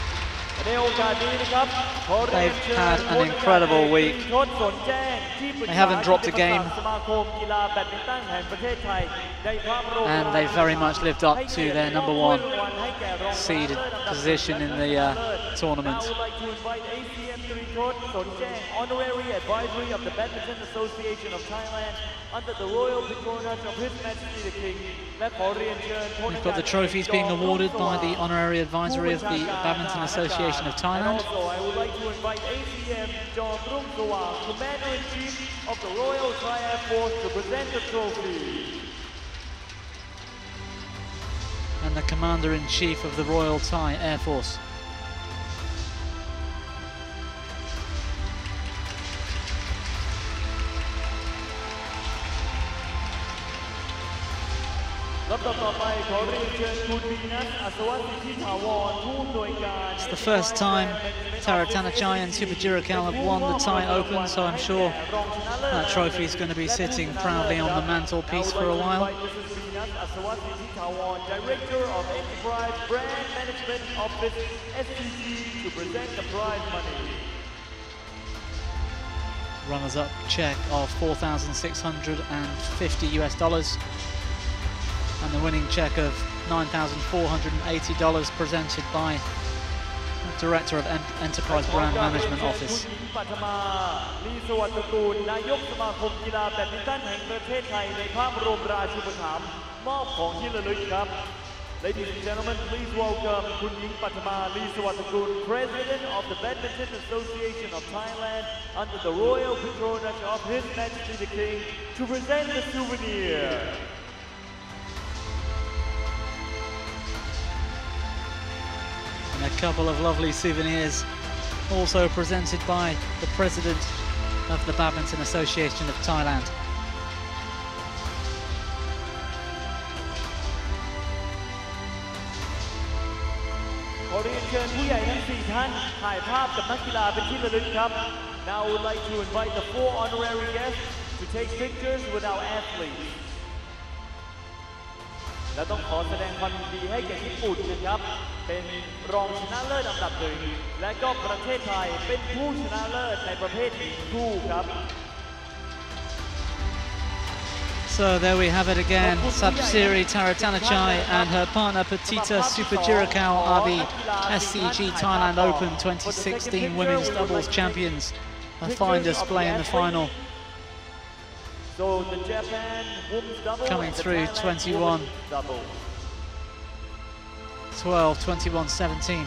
They've had an incredible week. They haven't dropped a game, and they very much lived up to their number one seeded position in the uh, tournament. Honorary advisory of the Badminton Association of Thailand under the royal patronage of His Majesty the King. We've got the trophies being awarded by the honorary advisory of the Badminton Association of Thailand. Also, I would like to invite A C M Jom Rung Sawang, Commander-in-Chief of the Royal Thai Air Force, to present the trophy. And the Commander-in-Chief of the Royal Thai Air Force. It's the first time Taratanachai and Supachirikal have won the Thai Open, so I'm sure that trophy is going to be sitting proudly on the mantelpiece for a while. Director of Enterprise Brand Management Office, S T G, to present the prize money. Runners-up check of four thousand six hundred fifty U S dollars. And the winning check of nine thousand four hundred eighty dollars presented by the Director of Ent Enterprise Brand Management Office. Ladies and gentlemen, please welcome Kun Ying Pathama Lee Sawattakul, President of the Badminton Association of Thailand under the royal patronage of His Majesty the King, to present the souvenir. And a couple of lovely souvenirs also presented by the President of the Badminton Association of Thailand. Now I would like to invite the four honorary guests to take pictures with our athletes. และต้องขอแสดงความยินดีให้แก่ญี่ปุ่นนะครับเป็นรองชนะเลิศอันดับหนึ่งและก็ประเทศไทยเป็นผู้ชนะเลิศในประเภทหญิงคู่ครับ So there we have it again. Sapsiri Taratanachai and her partner Putita Supachirikal are the S C G Thailand Open twenty sixteen Women's Doubles Champions. A fine display in the final. So the Japan women's double coming through twenty-one twelve, twenty-one seventeen.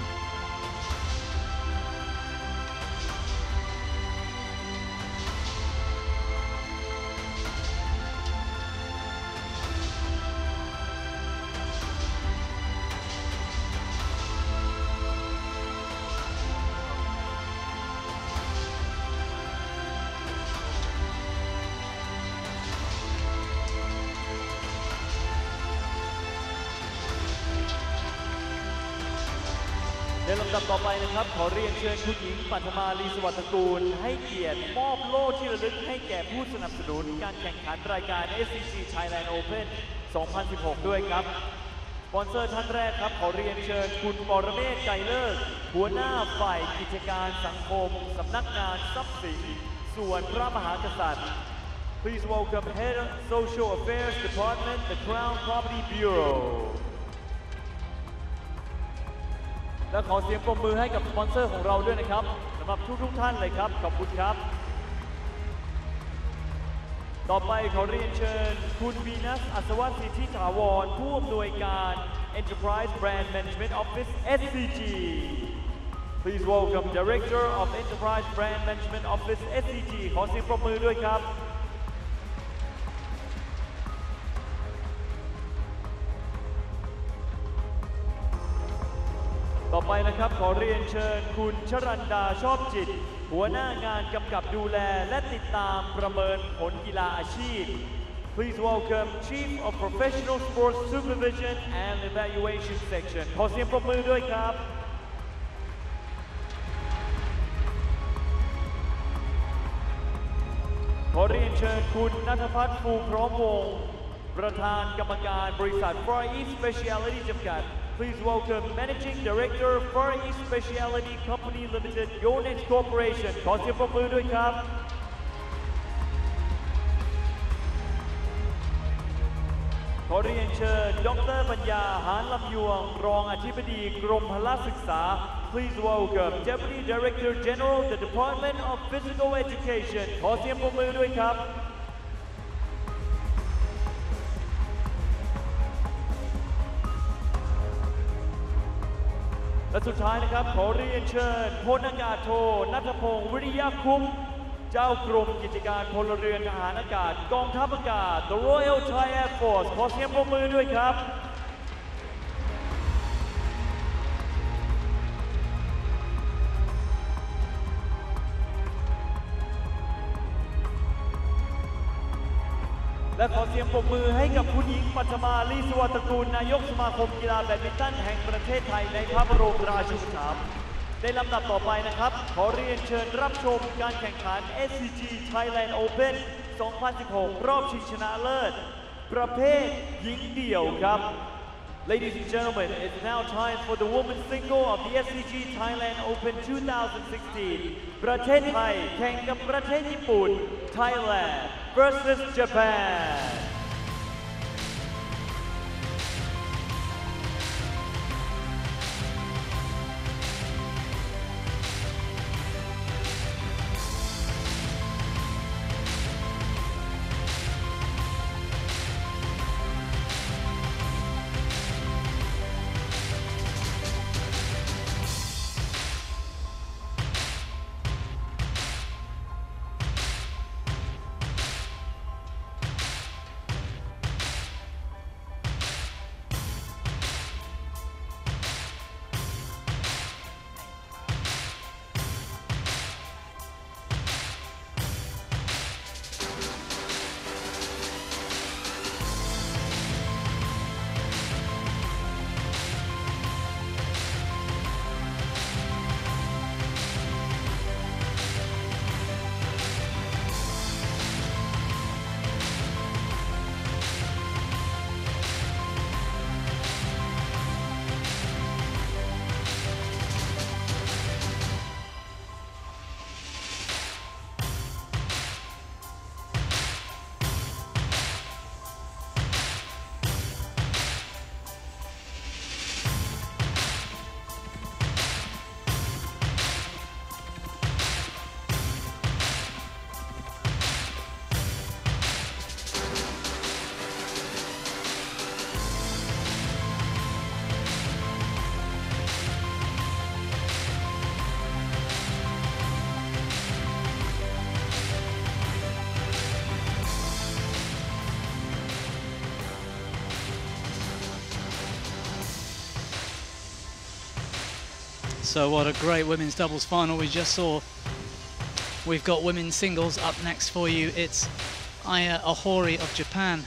ในลำดับต่อไปนะครับขอเรียนเชิญคุณหญิงปัทมาลีสวัสดิ์ตระกูลให้เกียรติมอบโล่ที่ระลึกให้แก่ผู้สนับสนุนการแข่งขันรายการ เอส ซี จี Thailand Open สองพันสิบหก ด้วยครับสปอนเซอร์ท่านแรกครับขอเรียนเชิญคุณปรเมศ ไกรเลิศหัวหน้าฝ่ายกิจการสังคมสำนักงานทรัพย์สินส่วนพระมหากษัตริย์ Please welcome Head of Social Affairs Department, the Crown Property Bureau. และขอเสียงปรบมือให้กับสปอนเซอร์ของเราด้วยนะครับสำหรับทุกๆท่านเลยครับขอบคุณครับต่อไปขอเรียนเชิญคุณวีนัส อัศวสิทธิถาวรผู้อำนวยการ Enterprise Brand Management Office เอส ซี จี Please welcome Director of Enterprise Brand Management Office เอส ซี จี ขอเสียงปรบมือด้วยครับต่อไปนะครับขอเรียนเชิญคุณชรันดาชอบจิตหัวหน้างานกำกับดูแลและติดตามประเมินผลกีฬาอาชีพ Please welcome Chief of Professional Sports Supervision and Evaluation Section ขอเสียงปรบมือด้วยครับขอเรียนเชิญคุณณัฐพัฒน์ฟูพร้อมวงศ์ประธานกรรมการบริษัท Far East Specialty จำกัด Please welcome Managing Director Far East Specialty Company Limited Yonex Corporation ขอเสียงปรบมือด้วยครับขอเรียนเชิญดร.ปัญญาหานลำยวงรองอธิบดีกรมพละศึกษา Please welcome Deputy Director General the Department of Physical Education ขอเสียงปรบมือด้วยครับและสุดท้ายนะครับขอเรียนเชิญพลอากาศโทณัฐพงศ์วิริยะคุ้มเจ้ากรมกิจการพลเรือนทหารอากาศกองทัพอากาศ The Royal Thai Air Force ขอเสียงปรบมือด้วยครับและขอเสียงปรบมือให้กับคุณหญิงปัทมาลีสวัสดิ์ตระกูลนายกสมาคมกีฬาแบดมินตันแห่งประเทศไทยในพระบรมราชูปถัมภ์ในลำดับต่อไปนะครับขอเรียนเชิญรับชมการแข่งขัน เอส ซี จี Thailand Open สองพันสิบหก รอบชิงชนะเลิศประเภทหญิงเดี่ยวครับ Ladies and gentlemen, it's now time for the women's single of the เอส ซี จี Thailand Open สองพันสิบหก ประเทศไทยแข่งกับประเทศญี่ปุ่น Thailand versus Japan So what a great women's doubles final we just saw. We've got women's singles up next for you. It's Aya Ohori of Japan.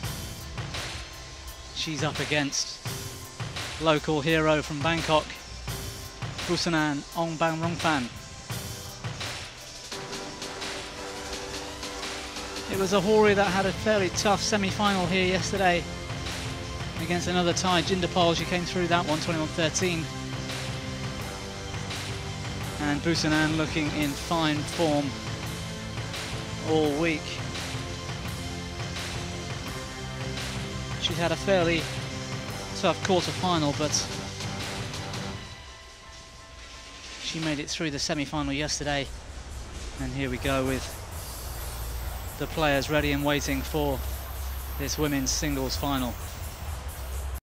She's up against local hero from Bangkok, Busanan Ongbamrongfan. It was Ohori that had a fairly tough semi-final here yesterday against another Thai, Jindapal. She came through that one, twenty-one thirteen. And Busanan looking in fine form all week. She's had a fairly tough quarter-final, but she made it through the semi-final yesterday. And here we go with the players ready and waiting for this women's singles final.